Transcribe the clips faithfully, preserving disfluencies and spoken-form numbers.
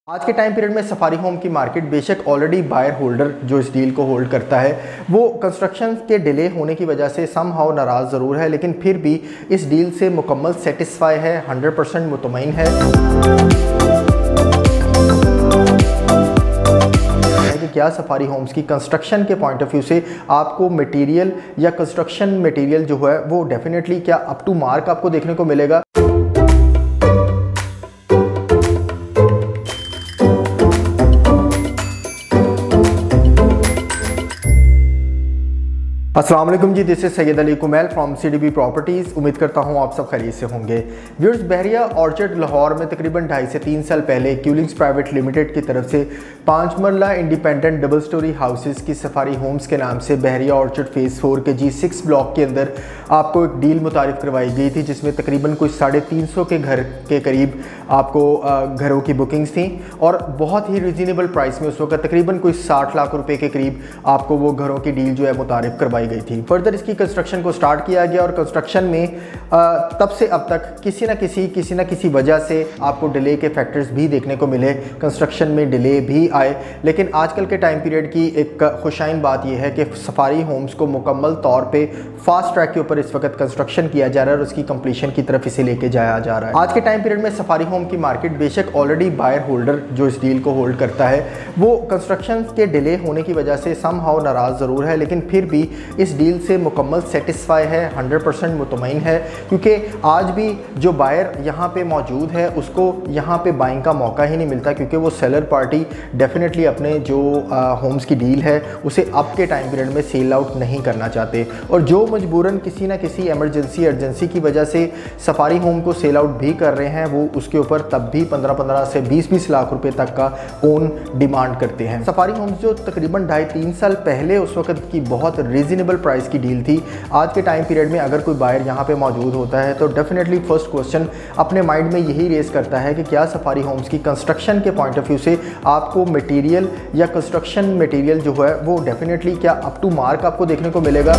आज के time period में सफारी होम की मार्केट बेशक ऑलरेडी बायर होल्डर जो इस डील को होल्ड करता है वो कंस्ट्रक्शन के डिले होने की वजह से सम हाउ नाराज़ ज़रूर है, लेकिन फिर भी इस डील से मुकम्मल सेटिस्फाई है, हंड्रेड परसेंट मुतमईन है कि क्या सफारी होम्स की कंस्ट्रक्शन के पॉइंट ऑफ व्यू से आपको मटेरियल या कंस्ट्रक्शन मटेरियल जो है वो डेफिनेटली क्या अप टू मार्क आपको देखने को मिलेगा। अस्सलाम वालेकुम जी, this is Syed Ali Kumail from C D B properties. उम्मीद करता हूँ आप सब खैरियत से होंगे। व्यूअर्स, बहरिया ऑर्चर्ड लाहौर में तकरीबन ढाई से तीन साल पहले क्यूलिंग्स प्राइवेट लिमिटेड की तरफ से पाँच marla independent double story houses की सफारी होम्स के नाम से बहरिया ऑर्चर्ड फेज़ फोर के जी सिक्स ब्लॉक के अंदर आपको एक डील मुतारिफ करवाई गई थी, जिसमें तकरीबन कुछ साढ़े तीन सौ के घर के करीब आपको घरों की बुकिंग्स थी और बहुत ही रिजनेबल प्राइस में उस वक्त तकरीबन कोई साठ लाख रुपए के करीब आपको वो घरों की डील जो है मुतारिफ करवाई गई थी। फर्दर इसकी कंस्ट्रक्शन को स्टार्ट किया गया और कंस्ट्रक्शन में तब से अब तक किसी ना किसी किसी ना किसी वजह से आपको डिले के फैक्टर्स भी देखने को मिले, कंस्ट्रक्शन में डिले भी आए। लेकिन आजकल के टाइम पीरियड की एक खुशाइन बात यह है कि सफारी होम्स को मुकम्मल तौर पे फास्ट ट्रैक के ऊपर इस वक्त कंस्ट्रक्शन किया जा रहा है और उसकी कंप्लीशन की तरफ इसे लेके जाया जा रहा है। आज के टाइम पीरियड में सफारी होम की मार्केट बेशक ऑलरेडी बायर होल्डर जो इस डील को होल्ड करता है वो कंस्ट्रक्शन के डिले होने की वजह से सम हाउ नाराज़ ज़रूर है, लेकिन फिर भी इस डील से मुकम्मल सेटिस्फाई है, हंड्रेड परसेंट मुतमईन है, क्योंकि आज भी जो बायर यहाँ पे मौजूद है उसको यहाँ पे बाइंग का मौका ही नहीं मिलता, क्योंकि वो सेलर पार्टी डेफिनेटली अपने जो होम्स की डील है उसे अब के टाइम पीरियड में सेल आउट नहीं करना चाहते, और जो मजबूरन किसी ना किसी एमरजेंसी अर्जेंसी की वजह से सफारी होम को सेल आउट भी कर रहे हैं वो उसके ऊपर तब भी पंद्रह पंद्रह से बीस बीस लाख रुपए तक का ओन डिमांड करते हैं। सफारी होम्स जो तकरीबन ढाई तीन साल पहले उस वक्त की बहुत रीजनेबल प्राइस की डील थी, आज के टाइम पीरियड में अगर कोई बायर यहाँ पे मौजूद होता है तो डेफिनेटली फर्स्ट क्वेश्चन अपने माइंड में यही रेस करता है कि क्या सफारी होम्स की कंस्ट्रक्शन के पॉइंट ऑफ व्यू से आपको मटेरियल या कंस्ट्रक्शन मटेरियल जो है वो डेफिनेटली क्या अप टू मार्क आपको देखने को मिलेगा।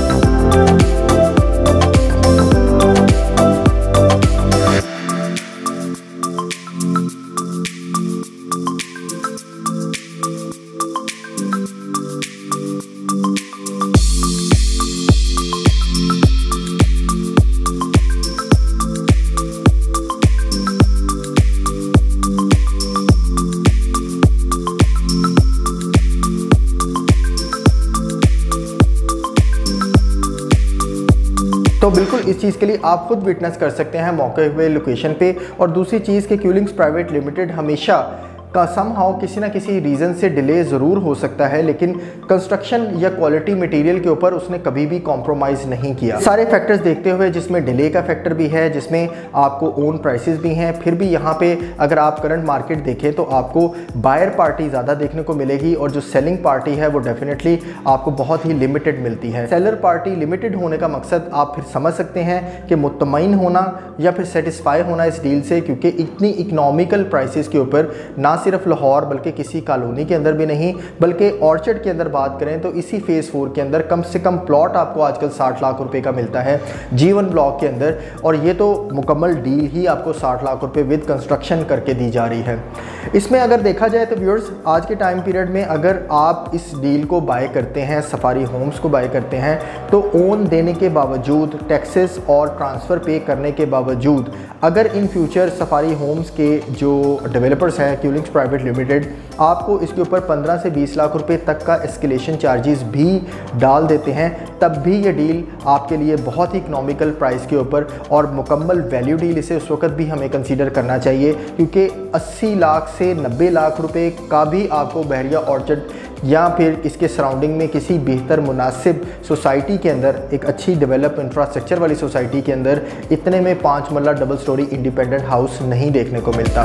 तो बिल्कुल इस चीज़ के लिए आप खुद विटनेस कर सकते हैं मौके हुए लोकेशन पे। और दूसरी चीज़ कि क्यूलिंग्स प्राइवेट लिमिटेड हमेशा का सम हाउ किसी ना किसी रीज़न से डिले ज़रूर हो सकता है, लेकिन कंस्ट्रक्शन या क्वालिटी मटेरियल के ऊपर उसने कभी भी कॉम्प्रोमाइज़ नहीं किया। सारे फैक्टर्स देखते हुए, जिसमें डिले का फैक्टर भी है, जिसमें आपको ओन प्राइसेस भी हैं, फिर भी यहाँ पे अगर आप करंट मार्केट देखें तो आपको बायर पार्टी ज़्यादा देखने को मिलेगी और जो सेलिंग पार्टी है वो डेफिनेटली आपको बहुत ही लिमिटेड मिलती है। सेलर पार्टी लिमिटेड होने का मकसद आप फिर समझ सकते हैं कि मुतमईन होना या फिर सेटिस्फाई होना इस डील से, क्योंकि इतनी इकनॉमिकल प्राइसेस के ऊपर ना सिर्फ लाहौर बल्कि किसी कॉलोनी के अंदर भी नहीं, बल्कि ऑर्चर्ड के अंदर बात करें तो इसी फेज़ फोर के अंदर कम से कम प्लॉट आपको आजकल साठ लाख रुपए का मिलता है जीवन ब्लॉक के अंदर, और ये तो मुकम्मल डील ही आपको साठ लाख रुपए विद कंस्ट्रक्शन करके दी जा रही है। इसमें अगर देखा जाए तो व्यूअर्स, आज के टाइम पीरियड में अगर आप इस डील को बाय करते हैं, सफारी होम्स को बाय करते हैं, तो ओन देने के बावजूद, टैक्सेस और ट्रांसफ़र पे करने के बावजूद, अगर इन फ्यूचर सफारी होम्स के जो डेवलपर्स हैं क्यूलिंग्स प्राइवेट लिमिटेड आपको इसके ऊपर पंद्रह से बीस लाख रुपए तक का एस्केलेशन चार्जेस भी डाल देते हैं, तब भी ये डील आपके लिए बहुत ही इकनॉमिकल प्राइस के ऊपर और मुकम्मल वैल्यू डील इसे उस वक्त भी हमें कंसीडर करना चाहिए, क्योंकि अस्सी लाख से नब्बे लाख रुपए का भी आपको बहरिया ऑर्चर्ड या फिर इसके सराउंडिंग में किसी बेहतर मुनासिब सोसाइटी के अंदर, एक अच्छी डेवलप इंफ्रास्ट्रक्चर वाली सोसाइटी के अंदर इतने में पाँच मरला डबल स्टोरी इंडिपेंडेंट हाउस नहीं देखने को मिलता।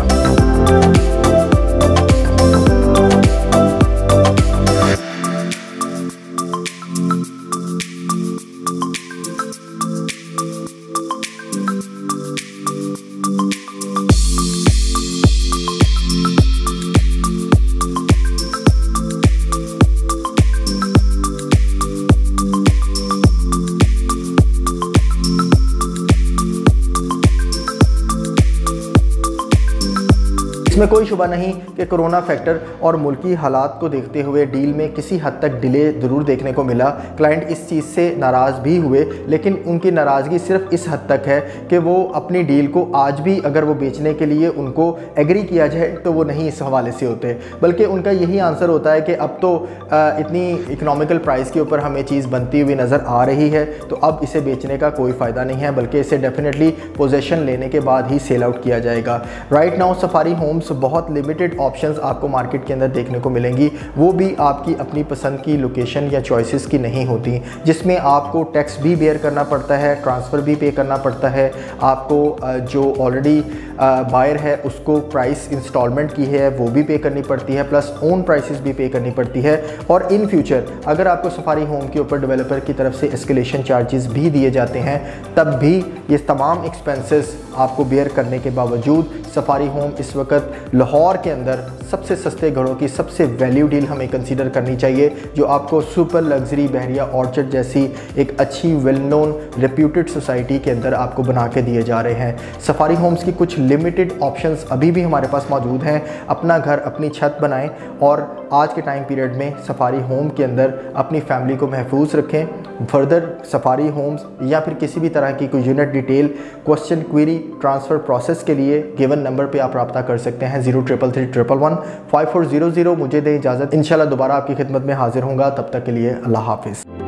इसमें कोई शुबा नहीं कि कोरोना फैक्टर और मुल्की हालात को देखते हुए डील में किसी हद तक डिले ज़रूर देखने को मिला। क्लाइंट इस चीज़ से नाराज़ भी हुए, लेकिन उनकी नाराज़गी सिर्फ इस हद तक है कि वो अपनी डील को आज भी अगर वो बेचने के लिए उनको एग्री किया जाए तो वो नहीं इस हवाले से होते, बल्कि उनका यही आंसर होता है कि अब तो इतनी इकोनॉमिकल प्राइस के ऊपर हमें चीज़ बनती हुई नज़र आ रही है, तो अब इसे बेचने का कोई फ़ायदा नहीं है, बल्कि इसे डेफिनेटली पोजेशन लेने के बाद ही सेल आउट किया जाएगा। राइट नाउ सफारी होम्स बहुत लिमिटेड ऑप्शंस आपको मार्केट के अंदर देखने को मिलेंगी, वो भी आपकी अपनी पसंद की लोकेशन या चॉइसेस की नहीं होती, जिसमें आपको टैक्स भी बेयर करना पड़ता है, ट्रांसफ़र भी पे करना पड़ता है, आपको जो ऑलरेडी बायर है उसको प्राइस इंस्टॉलमेंट की है वो भी पे करनी पड़ती है, प्लस ओन प्राइसेस भी पे करनी पड़ती है। और इन फ्यूचर अगर आपको सफारी होम के ऊपर डेवलपर की तरफ से एस्केलेशन चार्जेस भी दिए जाते हैं, तब भी ये तमाम एक्सपेंसेस आपको बेयर करने के बावजूद सफारी होम इस वक्त लाहौर के अंदर सबसे सस्ते घरों की सबसे वैल्यू डील हमें कंसीडर करनी चाहिए, जो आपको सुपर लग्जरी बहरिया ऑर्चर्ड जैसी एक अच्छी वेल नोन रेप्यूटेड सोसाइटी के अंदर आपको बना के दिए जा रहे हैं। सफारी होम्स की कुछ लिमिटेड ऑप्शंस अभी भी हमारे पास मौजूद हैं। अपना घर अपनी छत बनाएं और आज के टाइम पीरियड में सफारी होम के अंदर अपनी फैमिली को महफूज रखें। फर्दर सफारी होम्स या फिर किसी भी तरह की कोई unit detail, question, query, transfer process के लिए गिवन नंबर पे आप रब्ता कर सकते हैं zero triple three triple one five four zero zero. मुझे दें इजाज़त, इंशाल्लाह दोबारा आपकी खिदमत में हाजिर होऊंगा। तब तक के लिए अल्लाह हाफिज़।